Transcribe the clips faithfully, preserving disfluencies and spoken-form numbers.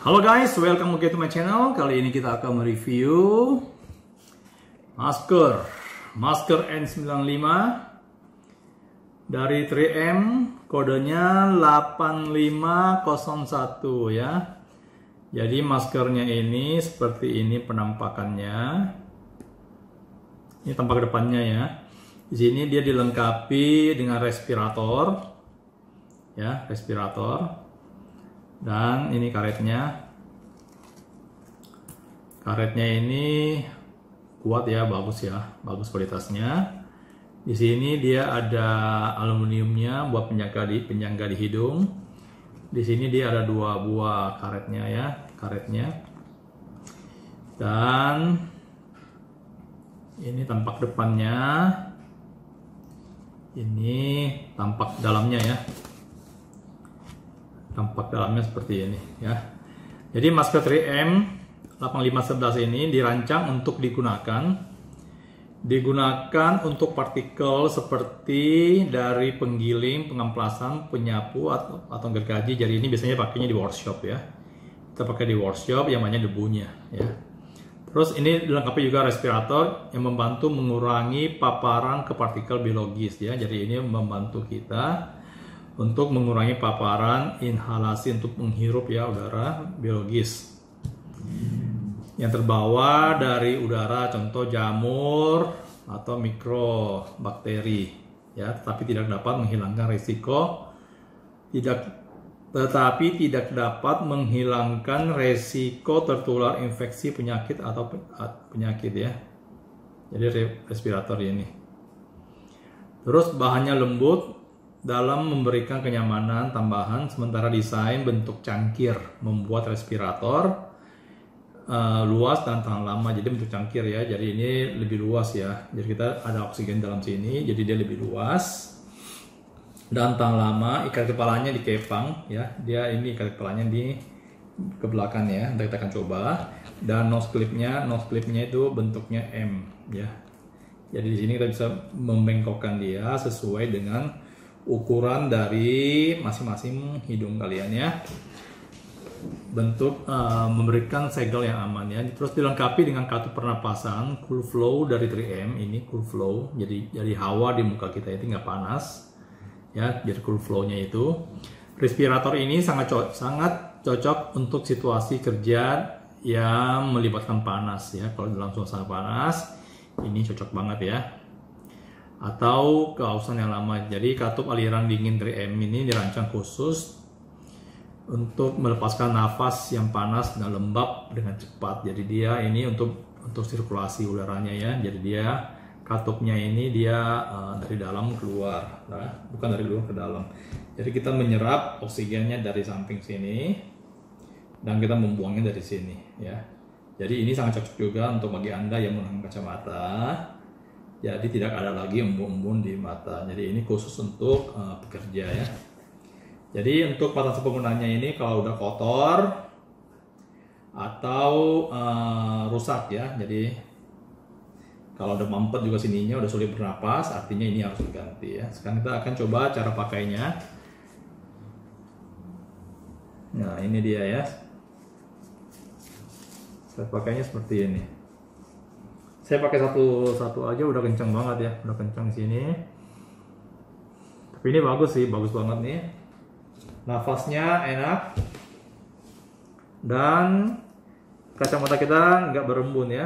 Halo guys, welcome again to my channel. Kali ini kita akan mereview masker Masker N sembilan lima dari tiga M, kodenya delapan lima nol satu ya. Jadi maskernya ini seperti ini penampakannya. Ini tampak depannya ya. Di sini dia dilengkapi dengan respirator ya, respirator. Dan ini karetnya. Karetnya ini kuat ya, bagus ya, bagus kualitasnya. Di sini dia ada aluminiumnya buat penyangga di penyangga di hidung. Di sini dia ada dua buah karetnya ya, karetnya. Dan ini tampak depannya. Ini tampak dalamnya ya. Tampak dalamnya seperti ini ya. Jadi masker tiga M delapan lima satu satu ini dirancang untuk digunakan digunakan untuk partikel seperti dari penggiling, pengamplasan, penyapu atau, atau gergaji. Jadi ini biasanya pakainya di workshop ya. Kita pakai di workshop yang banyak debunya ya. Terus ini dilengkapi juga respirator yang membantu mengurangi paparan ke partikel biologis ya. Jadi ini membantu kita untuk mengurangi paparan inhalasi untuk menghirup ya udara biologis yang terbawa dari udara, contoh jamur atau mikrobakteri ya, tetapi tidak dapat menghilangkan risiko tidak tetapi tidak dapat menghilangkan resiko tertular infeksi penyakit atau penyakit ya. Jadi respirator ini. Terus bahannya lembut dalam memberikan kenyamanan tambahan, sementara desain bentuk cangkir membuat respirator uh, luas dan tahan lama. Jadi bentuk cangkir ya, jadi ini lebih luas ya. Jadi kita ada oksigen dalam sini, jadi dia lebih luas dan tahan lama. Ikat kepalanya dikepang ya, dia ini ikat kepalanya di ke belakang ya. Nanti kita akan coba. Dan nose clipnya, nose clipnya itu bentuknya M ya. Jadi di sini kita bisa membengkokkan dia sesuai dengan ukuran dari masing-masing hidung kalian ya. Bentuk uh, memberikan segel yang aman ya. Terus dilengkapi dengan katup pernapasan Cool Flow dari tiga M. Ini Cool Flow, jadi jadi hawa di muka kita itu nggak panas ya. Jadi Cool Flow-nya itu. Respirator ini sangat co sangat cocok untuk situasi kerja yang melibatkan panas ya. Kalau dalam suasana panas ini cocok banget ya. Atau kehausan yang lama. Jadi katup aliran dingin tiga M ini dirancang khusus untuk melepaskan nafas yang panas dan lembab dengan cepat. Jadi dia ini untuk untuk sirkulasi udaranya ya. Jadi dia katupnya ini dia uh, dari dalam keluar, nah, bukan dari luar ke dalam. Jadi kita menyerap oksigennya dari samping sini dan kita membuangnya dari sini ya. Jadi ini sangat cocok juga untuk bagi Anda yang menggunakan kacamata. Jadi tidak ada lagi embun-embun di mata. Jadi ini khusus untuk uh, pekerja ya. Jadi untuk batasan penggunaannya ini kalau udah kotor atau uh, rusak ya. Jadi kalau udah mampet juga sininya, udah sulit bernapas, artinya ini harus diganti ya. Sekarang kita akan coba cara pakainya. Nah ini dia ya. Cara pakainya seperti ini. Saya pakai satu satu aja udah kencang banget ya, udah kencang di sini. Tapi ini bagus sih, bagus banget nih. Nafasnya enak dan kacamata kita nggak berembun ya.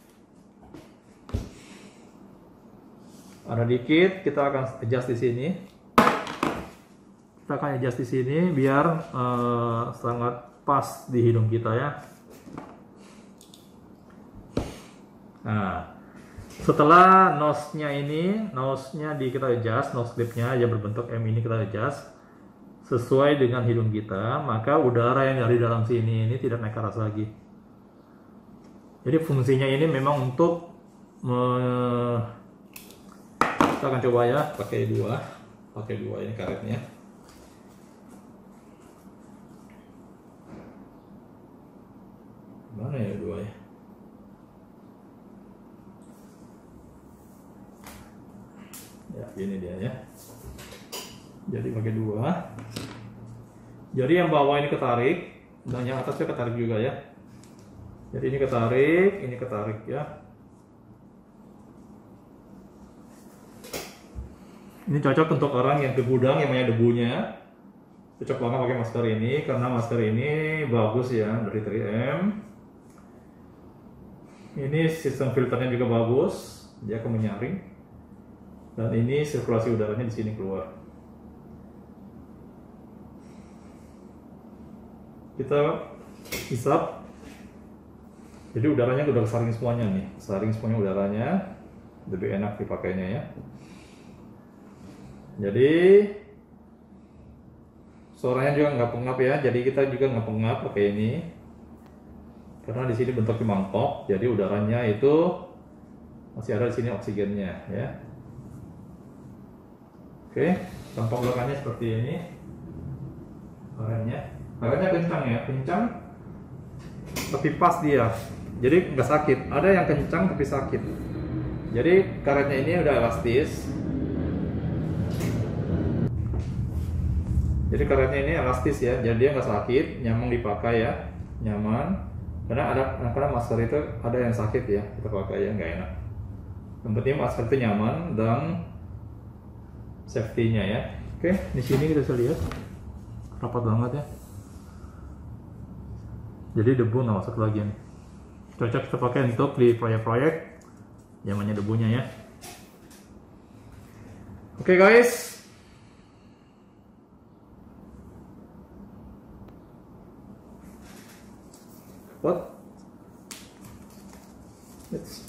Ada dikit, kita akan adjust di sini. Kita akan adjust di sini biar uh, sangat pas di hidung kita ya. Nah, setelah nose-nya ini, nose-nya di kita adjust, nose clip-nya yang berbentuk M ini kita adjust sesuai dengan hidung kita, maka udara yang dari dalam sini ini tidak naik ke atas lagi. Jadi fungsinya ini memang untuk me... kita akan coba ya, pakai dua, pakai dua ini karetnya. Mana ya dua ya? Ya, ini dia ya. Jadi pakai dua. Jadi yang bawah ini ketarik, Dan yang atasnya ketarik juga ya. Jadi ini ketarik, ini ketarik ya. Ini cocok untuk orang yang ke gudang yang banyak debunya. Cocok banget pakai masker ini karena masker ini bagus ya dari tiga M. Ini sistem filternya juga bagus, dia akan menyaring. Dan ini sirkulasi udaranya di sini keluar. Kita hisap. Jadi udaranya udah kesaring semuanya nih, saring semuanya udaranya, lebih enak dipakainya ya. Jadi suaranya juga nggak pengap ya, jadi kita juga nggak pengap pakai ini. Karena di sini bentuknya mangkok, jadi udaranya itu masih ada di sini oksigennya ya. Oke, tampak belakangnya seperti ini. Karetnya, karetnya kencang ya, kencang, tapi pas dia. Jadi nggak sakit. Ada yang kencang tapi sakit. Jadi karetnya ini udah elastis. Jadi karetnya ini elastis ya, jadi dia nggak sakit, nyaman dipakai ya, nyaman. Karena ada, karena masker itu ada yang sakit ya, kita pakai ya nggak enak. Yang penting masker itu nyaman dan safety-nya ya. Oke, di sini kita bisa lihat rapat banget ya. Jadi debu nggak masuk lagi nih. Cocok kita pakai untuk di proyek-proyek yang banyak debunya ya. Oke guys. What? Let's...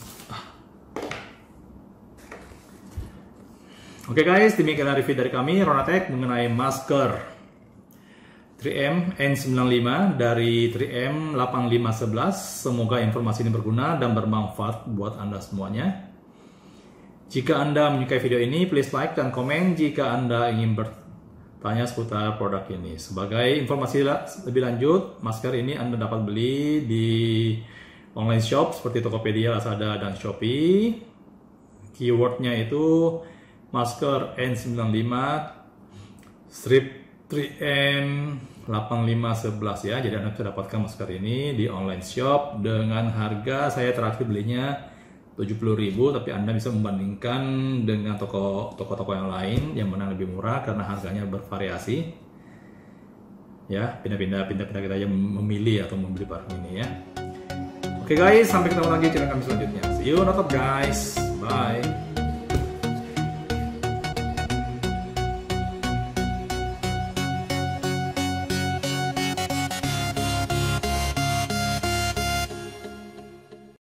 Oke guys, demikian review dari kami Ronatech mengenai masker tiga M N sembilan lima dari tiga M delapan lima satu satu. Semoga informasi ini berguna dan bermanfaat buat Anda semuanya. Jika Anda menyukai video ini, please like dan komen jika Anda ingin bertanya seputar produk ini. Sebagai informasi lebih lanjut, masker ini Anda dapat beli di online shop seperti Tokopedia, Lazada, dan Shopee. Keywordnya itu masker N sembilan lima strip tiga M delapan lima satu satu ya. Jadi Anda bisa dapatkan masker ini di online shop dengan harga, saya terakhir belinya tujuh puluh ribu, tapi Anda bisa membandingkan dengan toko toko-toko yang lain yang mana lebih murah karena harganya bervariasi. Ya, pindah-pindah pindah-pindah kita aja memilih atau membeli barang ini ya. Oke guys, sampai ketemu lagi di channel kami selanjutnya. See you, not up guys. Bye.